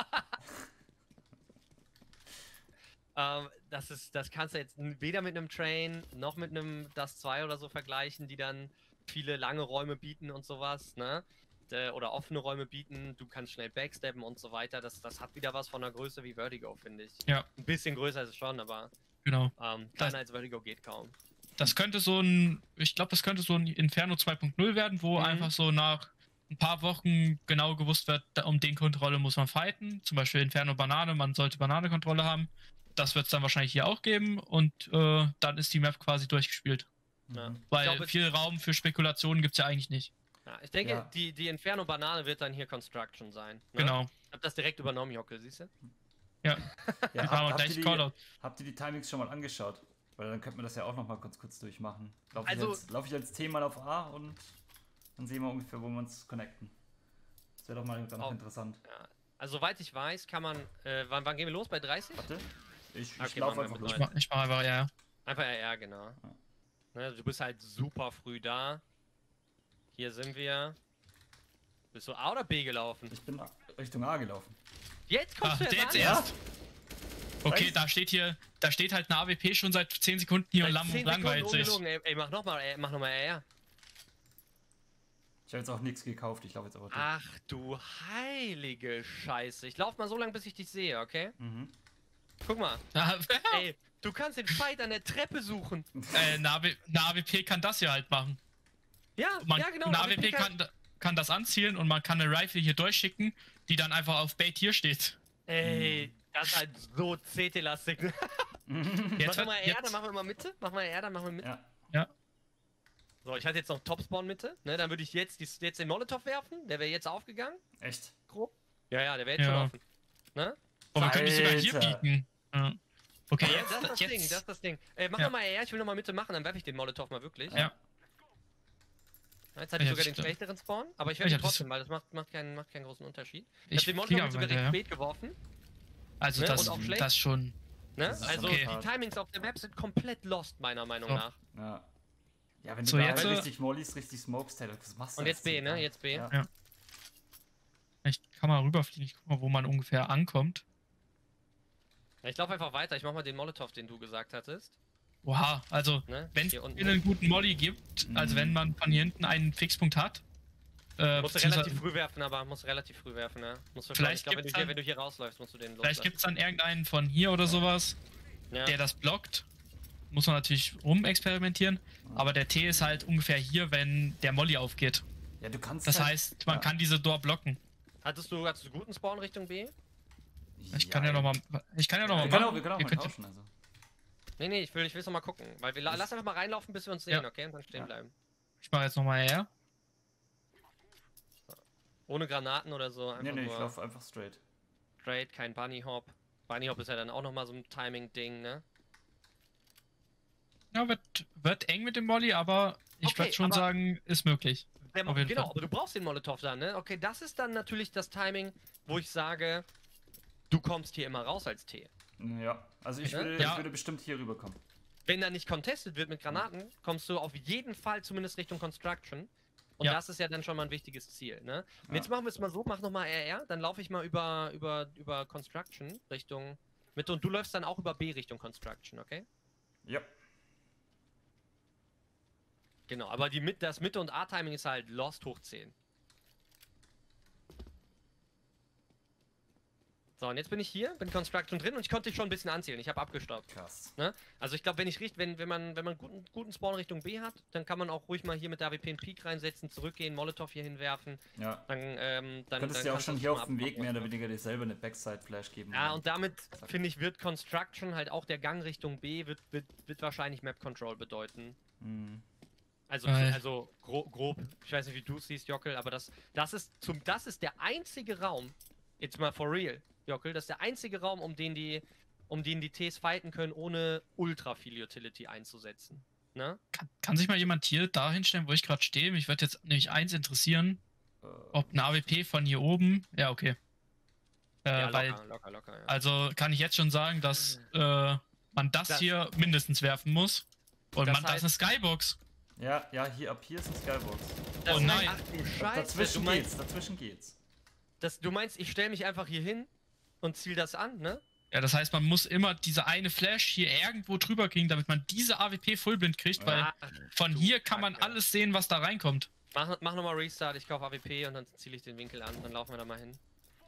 Ähm, das ist, das kannst du jetzt weder mit einem Train noch mit einem Das zwei oder so vergleichen, die dann viele lange Räume bieten und sowas, ne? D- Oder offene Räume bieten, du kannst schnell backsteppen und so weiter. Das, das hat wieder was von der Größe wie Vertigo, finde ich. Ja. Ein bisschen größer ist es schon, aber Genau. ähm, Das- kleiner als Vertigo geht kaum. Das könnte so ein, ich glaube, das könnte so ein Inferno zwei Punkt null werden, wo Mhm. einfach so nach ein paar Wochen genau gewusst wird, da- um den Kontrolle muss man fighten. Zum Beispiel Inferno Banane, man sollte Banane-Kontrolle haben. Das wird es dann wahrscheinlich hier auch geben und äh, dann ist die Map quasi durchgespielt. Ja. Mhm. Weil glaube, viel Raum für Spekulationen gibt es ja eigentlich nicht. Ja, ich denke, Ja. die, die Inferno-Banane wird dann hier Construction sein. Ne? Genau. Ich hab das direkt übernommen, Jockel, siehst du? Ja, Ja, habt, aber habt, gleich ihr Callout. die, habt ihr die Timings schon mal angeschaut? Weil dann könnte man das ja auch noch mal kurz, kurz durchmachen. Laufe Also- ich, als- lauf ich als T mal auf A und dann sehen wir ungefähr, wo wir uns connecten. Das wäre doch mal dann noch Auf- interessant. Ja. Also, soweit ich weiß, kann man. Äh, wann, wann gehen wir los? Bei dreißig? Warte, ich, ich Okay, laufe machen wir einfach mit los. Ich mach, ich mach einfach, ja. Einfach R R, genau. Ja. Ne, du bist halt super früh da. Hier sind wir. Bist du A oder B gelaufen? Ich bin Richtung A gelaufen. Jetzt kommst Ah, du der jetzt jetzt an? erst. Okay, Weiß- da steht hier, da steht halt eine A W P schon seit zehn Sekunden hier und Seit lang, zehn langweilt Sekunden sich. ungelogen. Ey, ey, mach nochmal, ey, mach nochmal R R. Ich habe jetzt auch nichts gekauft, ich laufe jetzt aber durch. Ach du heilige Scheiße. Ich lauf mal so lange, bis ich dich sehe, okay? Mhm. Guck mal. Ah, Ey, du kannst den Fight an der Treppe suchen. äh, eine, A W, eine A W P kann das hier halt machen. Ja, Man, ja genau. eine aber A W P ich kann, kann das anzielen und man kann eine Rifle hier durchschicken, die dann einfach auf Bait hier steht. Ey, das ist halt so C T-lastig. Ne? Mach Jetzt doch mal wird, R, dann jetzt, machen wir mal Mitte. Mach mal R, dann machen wir Mitte. Ja. ja, So, ich hatte jetzt noch Topspawn Mitte. Ne, dann würde ich jetzt, die, jetzt den Molotov werfen. Der wäre jetzt aufgegangen. Echt? Grob. Ja, ja, der wäre jetzt Ja. schon offen. Ne? oh, wir können die sogar hier Alter. bieten. Ja. Okay, Ja, jetzt, das ist das jetzt, Ding, das ist das Ding. Äh, mach Ja. doch mal R, ich will noch mal Mitte machen, dann werfe ich den Molotov mal wirklich. Ja. Jetzt hatte ich Ja, sogar den stimmt. schlechteren Spawn, aber ich Ich werfe ihn hab das- trotzdem, weil das macht, macht, keinen, macht keinen großen Unterschied. Ich, ich hab den Molotov fliege jetzt sogar aber recht ja. spät geworfen. Also Ne, das, und auch schlecht. das schon. Ne? Das ist Also okay. die Timings auf der Map sind komplett lost, meiner Meinung So. nach. Ja. Ja, wenn du So, da jetzt, halt äh, richtig Mollys, richtig Smokes, Taylor, was machst du Und als jetzt B, Ziel, ne? Jetzt B. Ja. Ja. Ich kann mal rüberfliegen, ich guck mal, wo man ungefähr ankommt. Ja, ich laufe einfach weiter, ich mach mal den Molotov, den du gesagt hattest. Oha, also Ne? wenn es Hier unten. einen guten Molly gibt, Mhm. also wenn man von hier hinten einen Fixpunkt hat, äh, Musst du beziehungsweise- relativ früh werfen, aber musst du relativ früh werfen, ja. Musst du schon, Vielleicht ich glaube, wenn, gibt's du hier- dann- wenn du hier rausläufst, musst du den vielleicht loslassen. gibt es dann irgendeinen von hier oder sowas, Ja. der das blockt. Muss man natürlich rumexperimentieren, aber der T ist halt ungefähr hier, wenn der Molly aufgeht. Ja, du kannst Das halt, heißt, man ja. kann diese Door blocken. Hattest du, hattest du guten Spawn Richtung B? Ich kann ja nochmal. Ich kann ja nochmal Wir können machen. auch, wir können auch Ihr mal könnt- tauschen, also. Nee, nee, ich will, ich will noch mal gucken. Weil wir la- Das- lass einfach mal reinlaufen, bis wir uns sehen, Ja. okay? Und dann stehen Ja. bleiben. Ich mache jetzt nochmal her. Ohne Granaten oder so, einfach Nee, nee, ich nur laufe einfach straight. straight, kein Bunny Hop. Bunny Hop ist ja dann auch noch mal so ein Timing-Ding, ne? Ja, wird, wird eng mit dem Molly, aber ich Okay, würde schon aber- sagen, ist möglich. Der, Auf jeden genau, Fall. aber du brauchst den Molotov dann, ne? Okay, das ist dann natürlich das Timing, wo ich sage, du kommst hier immer raus als T. Ja, also ich, Ja? will, Ja. ich würde bestimmt hier rüberkommen. Wenn da nicht contested wird mit Granaten, kommst du auf jeden Fall zumindest Richtung Construction. Und Ja. das ist ja dann schon mal ein wichtiges Ziel, ne? Und Ja. jetzt machen wir es mal so, mach nochmal R R, dann laufe ich mal über, über, über Construction Richtung Mitte und du läufst dann auch über B Richtung Construction, okay? Ja. Genau, aber die Mit das Mitte- und A-Timing ist halt Lost hoch zehn. So, und jetzt bin ich hier, bin Construction drin und ich konnte dich schon ein bisschen anzielen. Ich habe abgestoppt. Krass. Ne? Also ich glaube, wenn ich richt, wenn, wenn man, wenn man guten, guten Spawn Richtung B hat, dann kann man auch ruhig mal hier mit der A W P einen Peak reinsetzen, zurückgehen, Molotov hier hinwerfen. Ja. Dann, ähm, dann, Könntest dann du ja auch kannst schon du hier das auf dem mal Weg mehr oder abmachen. weniger dir selber eine Backside-Flash geben. Ja, und damit, Zack. finde ich, wird Construction halt auch der Gang Richtung B, wird, wird, wird wahrscheinlich Map Control bedeuten. Mhm. Also, Äh. also gro grob, ich weiß nicht, wie du es siehst, Jockel, aber das, das, ist zum, das ist der einzige Raum, jetzt mal for real, Jockel, das ist der einzige Raum, um den die um die in die Ts fighten können, ohne ultra viel Utility einzusetzen. Ne? Kann, kann sich mal jemand hier da hinstellen, wo ich gerade stehe? Mich würde jetzt nämlich eins interessieren, Äh, ob ein A W P von hier oben... Ja, okay. Äh, Ja, locker, weil, locker, locker, ja. also kann ich jetzt schon sagen, dass äh, man das, Das- hier mindestens werfen muss. Und Das man, das ist eine Skybox. ja, ja, hier ab hier ist ein Skybox. Das Oh heißt- nein. Ach du Scheiße, Dazwischen du meinst, geht's, dazwischen geht's. das, du meinst, ich stelle mich einfach hier hin und ziel das an, ne? Ja, das heißt, man muss immer diese eine Flash hier irgendwo drüber kriegen, damit man diese A W P Fullblind kriegt, weil Ach, von du hier kann man Kacke. alles sehen, was da reinkommt. Mach, mach nochmal Restart, ich kaufe A W P und dann ziele ich den Winkel an, dann laufen wir da mal hin.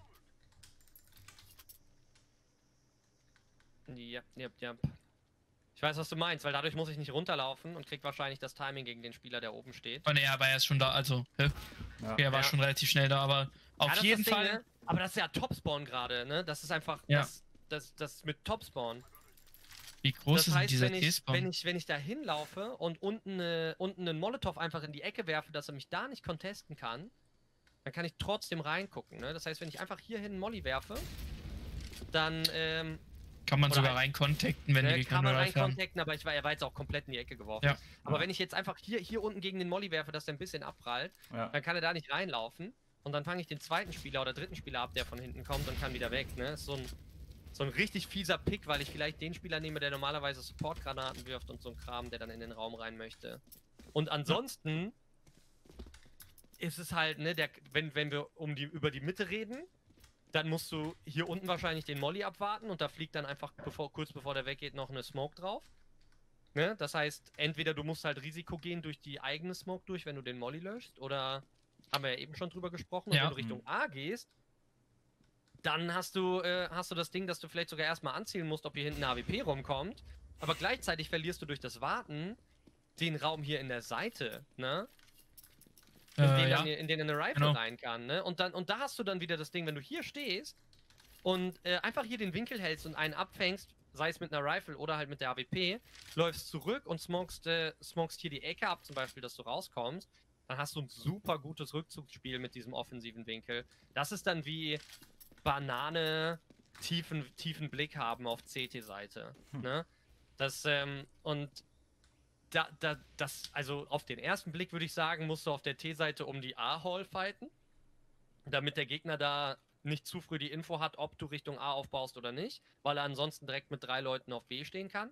Ja, ja, ja. Ich weiß, was du meinst, weil dadurch muss ich nicht runterlaufen und krieg wahrscheinlich das Timing gegen den Spieler, der oben steht. Oh ne, aber er ist schon da, also, hä? Ja. Okay, er war Ja. schon relativ schnell da, aber auf Ja, das ist jeden das Ding, Fall... ne? Aber das ist ja Topspawn gerade, ne? Das ist einfach Ja. das, das, das mit Topspawn. Wie groß Das ist heißt, dieser wenn ich, wenn T-Spawn? ich, wenn ich da hinlaufe und unten, äh, unten einen Molotow einfach in die Ecke werfe, dass er mich da nicht contesten kann, dann kann ich trotzdem reingucken, ne? Das heißt, wenn ich einfach hier hin einen Molly werfe, dann, ähm, Kann man oder sogar halt- rein contacten, wenn die ne, Gegner kann man nur rein Life haben. contacten, aber ich war, er war jetzt auch komplett in die Ecke geworfen. Ja. Aber Ja. wenn ich jetzt einfach hier, hier unten gegen den Molly werfe, dass der ein bisschen abprallt, Ja. dann kann er da nicht reinlaufen. Und dann fange ich den zweiten Spieler oder dritten Spieler ab, der von hinten kommt und kann wieder weg. Ne? Ist so ein, so ein richtig fieser Pick, weil ich vielleicht den Spieler nehme, der normalerweise Support-Granaten wirft und so ein Kram, der dann in den Raum rein möchte. Und ansonsten ist es halt, ne, der, wenn, wenn wir um die, über die Mitte reden, dann musst du hier unten wahrscheinlich den Molly abwarten und da fliegt dann einfach bevor, kurz bevor der weggeht noch eine Smoke drauf. Ne? Das heißt, entweder du musst halt Risiko gehen durch die eigene Smoke durch, wenn du den Molly löscht, oder haben wir ja eben schon drüber gesprochen, und Ja. wenn du Richtung A gehst, dann hast du, äh, hast du das Ding, dass du vielleicht sogar erstmal anzielen musst, ob hier hinten ein A W P rumkommt, aber gleichzeitig verlierst du durch das Warten den Raum hier in der Seite, ne? In, Äh, den, ja. dann, in den eine Rifle genau. rein kann, ne? Und dann, und da hast du dann wieder das Ding, wenn du hier stehst und äh, einfach hier den Winkel hältst und einen abfängst, sei es mit einer Rifle oder halt mit der A W P, läufst zurück und smokest, äh, smokest hier die Ecke ab, zum Beispiel, dass du rauskommst, dann hast du ein super gutes Rückzugsspiel mit diesem offensiven Winkel. Das ist dann wie Banane tiefen, tiefen Blick haben auf C T-Seite. Hm. Ne? Das, ähm, und da, da, das, also auf den ersten Blick würde ich sagen, musst du auf der T-Seite um die A-Hall fighten, damit der Gegner da nicht zu früh die Info hat, ob du Richtung A aufbaust oder nicht, weil er ansonsten direkt mit drei Leuten auf B stehen kann.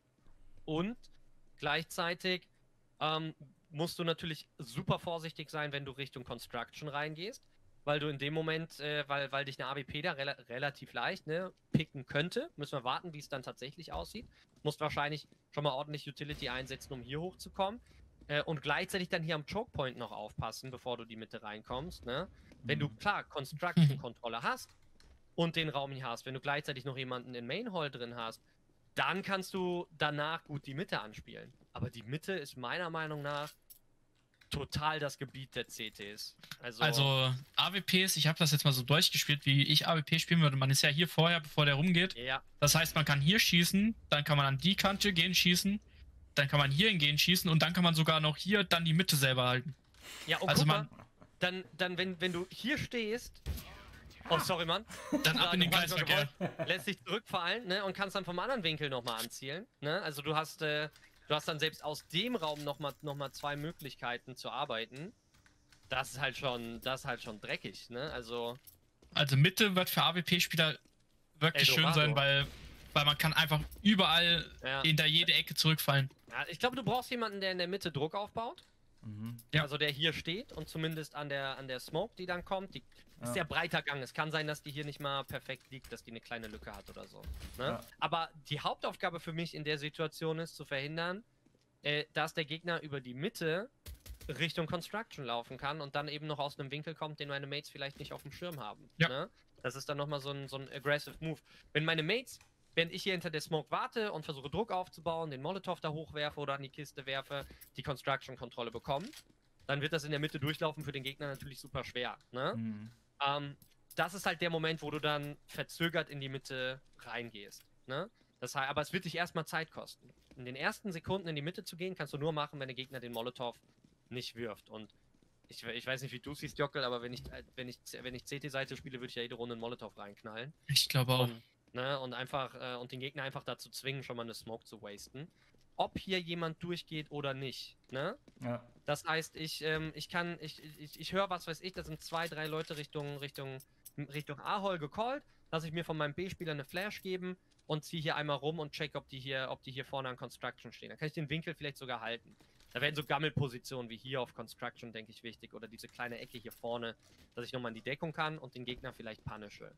Und gleichzeitig ähm, musst du natürlich super vorsichtig sein, wenn du Richtung Construction reingehst, weil du in dem Moment, äh, weil, weil dich eine A W P da rela relativ leicht, ne, picken könnte. Müssen wir warten, wie es dann tatsächlich aussieht. Musst wahrscheinlich schon mal ordentlich Utility einsetzen, um hier hochzukommen. Äh, und gleichzeitig dann hier am Chokepoint noch aufpassen, bevor du die Mitte reinkommst, ne. Wenn du, klar, Construction-Kontrolle hast und den Raum hier hast, wenn du gleichzeitig noch jemanden in Main Hall drin hast, dann kannst du danach gut die Mitte anspielen. Aber die Mitte ist meiner Meinung nach total das Gebiet der C Ts. Also, Also A W Ps, ich habe das jetzt mal so durchgespielt, wie ich A W P spielen würde. Man ist ja hier vorher, bevor der rumgeht. ja, Das heißt, man kann hier schießen, dann kann man an die Kante gehen schießen, dann kann man hier hingehen schießen und dann kann man sogar noch hier dann die Mitte selber halten. ja, und Also guck man- mal, dann, dann wenn, wenn du hier stehst, oh sorry Mann, Dann ab in den war nicht mal Kreisverkehr. gewollt, lässt dich zurückfallen, ne, und kannst dann vom anderen Winkel nochmal anzielen, ne, also du hast, äh, du hast dann selbst aus dem Raum nochmal noch mal zwei Möglichkeiten zu arbeiten. Das ist halt schon, das ist halt schon dreckig, ne, also, Also Mitte wird für A W P-Spieler wirklich schön Eldorado. sein, weil, weil man kann einfach überall ja. hinter jede Ecke zurückfallen. ja. Ich glaube, du brauchst jemanden, der in der Mitte Druck aufbaut. Mhm. Ja. Also der hier steht und zumindest an der an der Smoke, die dann kommt, die Ja. ist sehr breiter Gang. Es kann sein, dass die hier nicht mal perfekt liegt, dass die eine kleine Lücke hat oder so. Ne? Ja. Aber die Hauptaufgabe für mich in der Situation ist, zu verhindern, äh, dass der Gegner über die Mitte Richtung Construction laufen kann und dann eben noch aus einem Winkel kommt, den meine Mates vielleicht nicht auf dem Schirm haben. Ja. Ne? Das ist dann nochmal so ein, so ein aggressive Move. Wenn meine Mates, während ich hier hinter der Smoke warte und versuche Druck aufzubauen, den Molotov da hochwerfe oder an die Kiste werfe, die Construction-Kontrolle bekommen, dann wird das in der Mitte durchlaufen für den Gegner natürlich super schwer. Ne? Mhm. Ähm, das ist halt der Moment, wo du dann verzögert in die Mitte reingehst. Ne? Das heißt, aber es wird dich erstmal Zeit kosten. In den ersten Sekunden in die Mitte zu gehen, kannst du nur machen, wenn der Gegner den Molotov nicht wirft. Und ich, ich weiß nicht, wie du es siehst, Jockel, aber wenn ich, äh, wenn ich, wenn ich C T-Seite spiele, würde ich ja jede Runde einen Molotov reinknallen. Ich glaube auch. Und, Ne? Und einfach, äh, und den Gegner einfach dazu zwingen, schon mal eine Smoke zu wasten. Ob hier jemand durchgeht oder nicht, ne? Ja. Das heißt, ich, ähm, ich kann, ich, ich, ich höre, was weiß ich, da sind zwei, drei Leute Richtung, Richtung, Richtung A-Hole gecallt, lass ich mir von meinem B-Spieler eine Flash geben und ziehe hier einmal rum und check, ob die hier, ob die hier vorne an Construction stehen. Dann kann ich den Winkel vielleicht sogar halten. Da werden so Gammelpositionen wie hier auf Construction, denke ich, wichtig. Oder diese kleine Ecke hier vorne, dass ich nochmal in die Deckung kann und den Gegner vielleicht punische.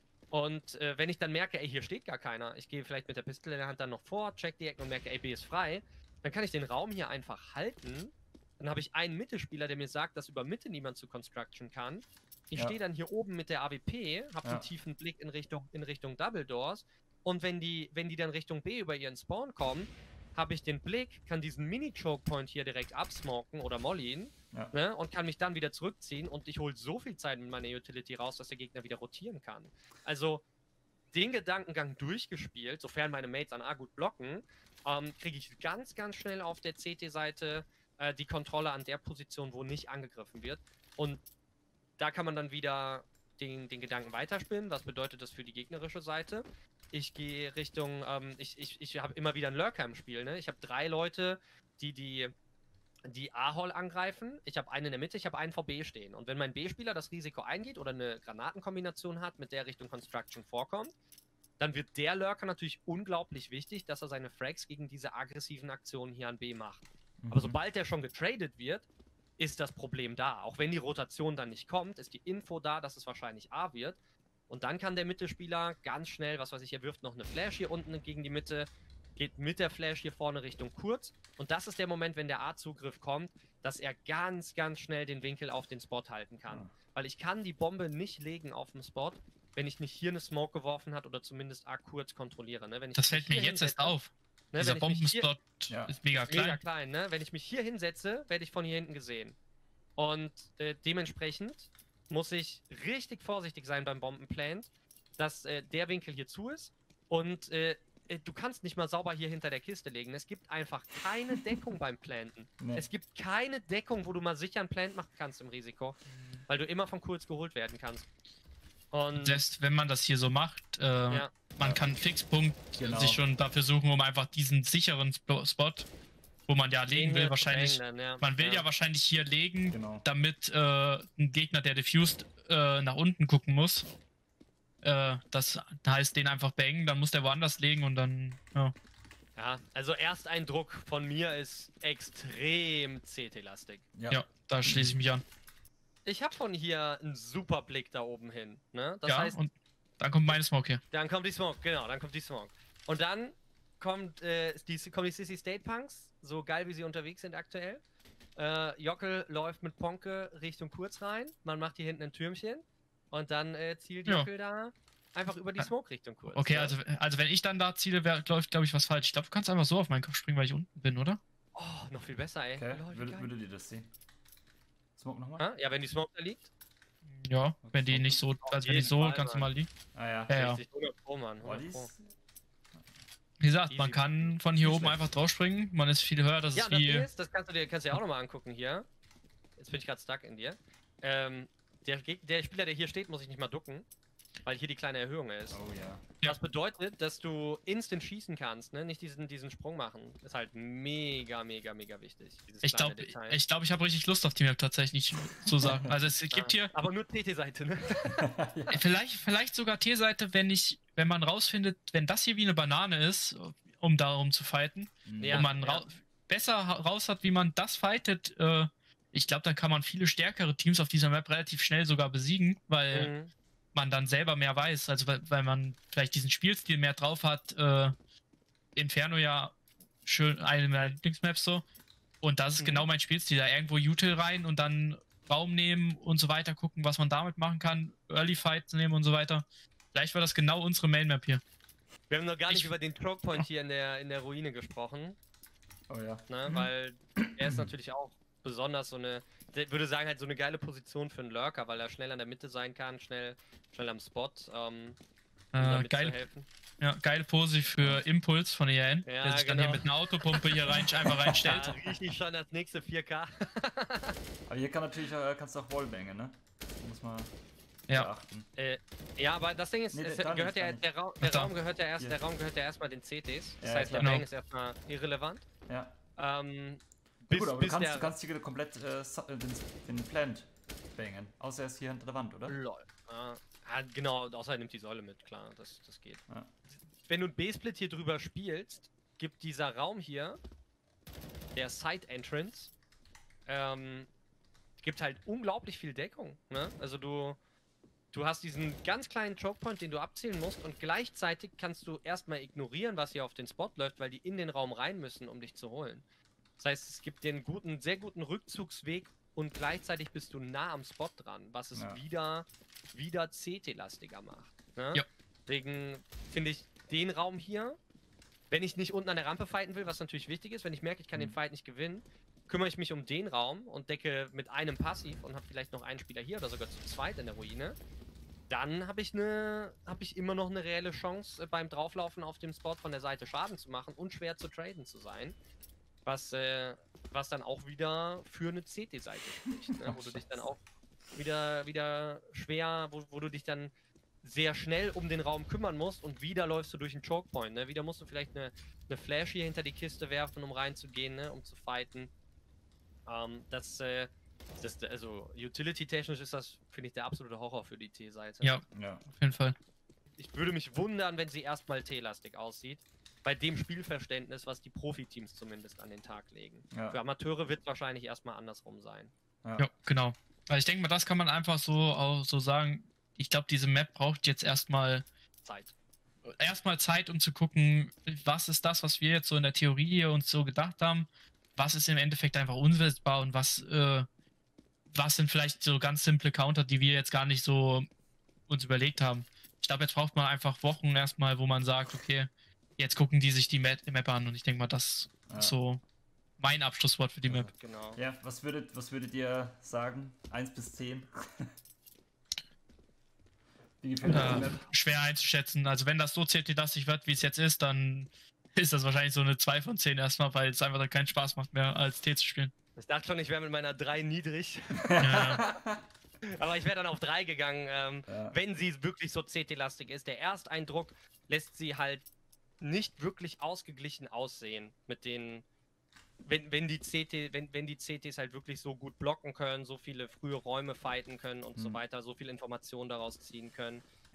Und äh, wenn ich dann merke, ey, hier steht gar keiner, ich gehe vielleicht mit der Pistole in der Hand dann noch vor, check die Ecken und merke, ey, B ist frei, dann kann ich den Raum hier einfach halten. Dann habe ich einen Mittelspieler, der mir sagt, dass über Mitte niemand zu Construction kann. Ich Ja. stehe dann hier oben mit der A W P, habe Ja. einen tiefen Blick in Richtung, in Richtung Double Doors. Und wenn die, wenn die dann Richtung B über ihren Spawn kommen, habe ich den Blick, kann diesen Mini-Choke-Point hier direkt absmoken oder mollyen, Ja. ne, und kann mich dann wieder zurückziehen und ich hole so viel Zeit mit meiner Utility raus, dass der Gegner wieder rotieren kann. Also den Gedankengang durchgespielt, sofern meine Mates an A gut blocken, ähm, kriege ich ganz, ganz schnell auf der C T-Seite äh, die Kontrolle an der Position, wo nicht angegriffen wird. Und da kann man dann wieder den, den Gedanken weiterspinnen. Was bedeutet das für die gegnerische Seite? Ich gehe Richtung, ähm, ich, ich, ich habe immer wieder einen Lurker im Spiel, ne? Ich habe drei Leute, die die, die A-Hall angreifen. Ich habe einen in der Mitte, ich habe einen vor B stehen. Und wenn mein B-Spieler das Risiko eingeht oder eine Granatenkombination hat, mit der Richtung Construction vorkommt, dann wird der Lurker natürlich unglaublich wichtig, dass er seine Frags gegen diese aggressiven Aktionen hier an B macht. Mhm. Aber sobald der schon getradet wird, ist das Problem da. Auch wenn die Rotation dann nicht kommt, ist die Info da, dass es wahrscheinlich A wird. Und dann kann der Mittelspieler ganz schnell, was weiß ich, er wirft noch eine Flash hier unten gegen die Mitte, geht mit der Flash hier vorne Richtung kurz. Und das ist der Moment, wenn der A-Zugriff kommt, dass er ganz, ganz schnell den Winkel auf den Spot halten kann. Ja. Weil ich kann die Bombe nicht legen auf dem Spot, wenn ich nicht hier eine Smoke geworfen hat oder zumindest A kurz kontrolliere. Ne? Wenn ich Das mich fällt mir hier jetzt erst hinsetze, auf. ne, Dieser wenn ich mich hier- Bombenspot Ja. ist mega klein. Mega klein, ne? Wenn ich mich hier hinsetze, werde ich von hier hinten gesehen. Und äh, dementsprechend muss ich richtig vorsichtig sein beim Bombenplant, dass äh, der Winkel hier zu ist. Und äh, äh, du kannst nicht mal sauber hier hinter der Kiste legen. Es gibt einfach keine Deckung beim Planten. Nee. Es gibt keine Deckung, wo du mal sicher einen Plant machen kannst im Risiko. Weil du immer von kurz geholt werden kannst. Und Selbst wenn man das hier so macht, äh, ja, man kann einen Fixpunkt Genau. sich schon dafür suchen, um einfach diesen sicheren Sp Spot, wo man ja legen den will, hier wahrscheinlich. zu hängen dann, ja. Man will ja, ja wahrscheinlich hier legen, Genau. damit äh, ein Gegner, der diffused, äh, nach unten gucken muss. Äh, das heißt, den einfach bangen, dann muss der woanders legen und dann, ja. Ja, also Ersteindruck von mir ist extrem C T-lastig. Ja. Ja, da schließe ich mich an. Ich habe von hier einen super Blick da oben hin. Ne? Das ja, heißt, und dann kommt meine Smoke hier. dann kommt die Smoke, genau, dann kommt die Smoke. Und dann kommt, äh, die, kommen die Sissy State Punks, so geil wie sie unterwegs sind aktuell. Äh, Jockel läuft mit Ponke Richtung Kurz rein, man macht hier hinten ein Türmchen und dann äh, zielt Ja. Jockel da einfach über die Smoke Richtung Kurz. Okay, ne? also, also wenn ich dann da ziele, wär- läuft, glaube ich, was falsch. Ich glaube, du kannst einfach so auf meinen Kopf springen, weil ich unten bin, oder? Oh, noch viel besser, ey. Okay, Lol, wie würde, geil. würde dir das sehen? Smoke nochmal? Ah, ja, wenn die Smoke da liegt. Ja, wenn die nicht so, Auf also wenn die jeden so Fall, ganz Mann. normal liegen. Ah ja. Ja, ja. Richtig, hundert Pro, Mann. Boah, die hundert Pro. ist, Wie gesagt, man Easy. kann von hier Nicht oben schlecht. einfach draufspringen, man ist viel höher, das Ja, ist das wie... Ding ist, das kannst du dir, kannst du dir auch nochmal angucken hier. Jetzt bin ich gerade stuck in dir. Ähm, der, Geg- der Spieler, der hier steht, muss ich nicht mal ducken, weil hier die kleine Erhöhung ist. oh ja. Ja. Das bedeutet, dass du instant schießen kannst, ne? Nicht diesen, diesen Sprung machen. Ist halt mega, mega, mega wichtig. dieses Ich kleine glaube, Detail. ich, glaub, ich habe richtig Lust auf die Map tatsächlich zu sagen. Also es gibt Ja. hier Aber nur T T-Seite, ne? vielleicht, vielleicht sogar T-Seite, wenn ich, wenn man rausfindet, wenn das hier wie eine Banane ist, um darum zu fighten, Mhm. Ja. und man ra besser ha- raus hat, wie man das fightet, äh, ich glaube, dann kann man viele stärkere Teams auf dieser Map relativ schnell sogar besiegen, weil Mhm. man dann selber mehr weiß, also weil, weil man vielleicht diesen Spielstil mehr drauf hat. Äh, Inferno ja schön eine meiner Lieblingsmaps so. Und das ist Mhm. genau mein Spielstil. Da irgendwo Util rein und dann Raum nehmen und so weiter, gucken, was man damit machen kann, Early Fights nehmen und so weiter. Vielleicht war das genau unsere Main Map hier. Wir haben noch gar nicht Ich- über den Choke Point hier in der, in der Ruine gesprochen. Oh ja. Ne? Mhm. Weil er ist natürlich auch besonders so eine, ich würde sagen, halt so eine geile Position für einen Lurker, weil er schnell an der Mitte sein kann, schnell, schnell am Spot, ähm, um Äh, damit geil, zu helfen. ja, geile Pose für Impuls von E R N, Ja, der sich dann genau. hier mit einer Autopumpe hier rein, einfach reinstellt. Da rieche ich schon das nächste vier K. Aber hier kann natürlich, äh, kannst du auch Wallbänge, ne? Muss man Ja. beachten. äh, Ja, aber das Ding ist, Nee, es da gehört nicht, ja, da der, Raum, der Da. Raum gehört ja erst, Hier. der Raum gehört ja erstmal den C Ts. Das Ja, heißt, klar. der Genau. Bang ist erstmal irrelevant. Ja. Ähm, Ja, bis, gut, aber bis du kannst, der du kannst hier komplett äh, su- äh, den, den Plant bangen. Außer er ist hier hinter der Wand, oder? Lol. Ah, ah, genau, außer er nimmt die Säule mit, klar, das, das geht. Ja. Wenn du einen B-Split hier drüber spielst, gibt dieser Raum hier, der Side Entrance, ähm, gibt halt unglaublich viel Deckung. Ne? Also du, du hast diesen ganz kleinen Choke Point, den du abzielen musst, und gleichzeitig kannst du erstmal ignorieren, was hier auf den Spot läuft, weil die in den Raum rein müssen, um dich zu holen. Das heißt, es gibt dir einen guten, sehr guten Rückzugsweg und gleichzeitig bist du nah am Spot dran, was es Ja. wieder, wieder C T-lastiger macht. Ne? Ja. Deswegen finde ich den Raum hier, wenn ich nicht unten an der Rampe fighten will, was natürlich wichtig ist, wenn ich merke, ich kann Mhm. den Fight nicht gewinnen, kümmere ich mich um den Raum und decke mit einem Passiv und habe vielleicht noch einen Spieler hier oder sogar zu zweit in der Ruine. Dann habe ich eine, habe ich immer noch eine reelle Chance, äh, beim Drauflaufen auf dem Spot von der Seite Schaden zu machen und schwer zu traden zu sein. Was, äh, was dann auch wieder für eine C T-Seite spricht, ne? Wo du dich dann auch wieder, wieder schwer, wo, wo du dich dann sehr schnell um den Raum kümmern musst und wieder läufst du durch einen Chokepoint, ne? Wieder musst du vielleicht eine, eine Flash hier hinter die Kiste werfen, um reinzugehen, ne? Um zu fighten. Ähm, das, äh, das, also utility-technisch ist das, finde ich, der absolute Horror für die T-Seite. Ja, Ja. auf jeden Fall. Ich würde mich wundern, wenn sie erstmal T-lastig aussieht. Bei dem Spielverständnis, was die Profiteams zumindest an den Tag legen. Ja. Für Amateure wird es wahrscheinlich erstmal andersrum sein. Ja. Ja, genau. Weil ich denke mal, das kann man einfach so auch so sagen. Ich glaube, diese Map braucht jetzt erstmal Zeit. erstmal Zeit, um zu gucken, was ist das, was wir jetzt so in der Theorie uns so gedacht haben, was ist im Endeffekt einfach umsetzbar und was, äh, was sind vielleicht so ganz simple Counter, die wir jetzt gar nicht so uns überlegt haben. Ich glaube, jetzt braucht man einfach Wochen erstmal, wo man sagt, okay, jetzt gucken die sich die Map, Map an und ich denke mal, das Ja. ist so mein Abschlusswort für die Map. Genau. Ja, was würdet, was würdet ihr sagen? eins bis zehn? Wie gefällt euch die Äh, Map? schwer einzuschätzen. Also wenn das so C T-lastig wird, wie es jetzt ist, dann ist das wahrscheinlich so eine zwei von zehn erstmal, weil es einfach dann keinen Spaß macht mehr, als T zu spielen. Ich dachte schon, ich wäre mit meiner drei niedrig. Ja, Aber ich wäre dann auf drei gegangen, ähm, Ja. wenn sie wirklich so C T-lastig ist. Der Ersteindruck lässt sie halt nicht wirklich ausgeglichen aussehen mit den, wenn, wenn die C T, wenn, wenn die C Ts halt wirklich so gut blocken können, so viele frühe Räume fighten können und so Hm. weiter, so viel Informationen daraus ziehen können.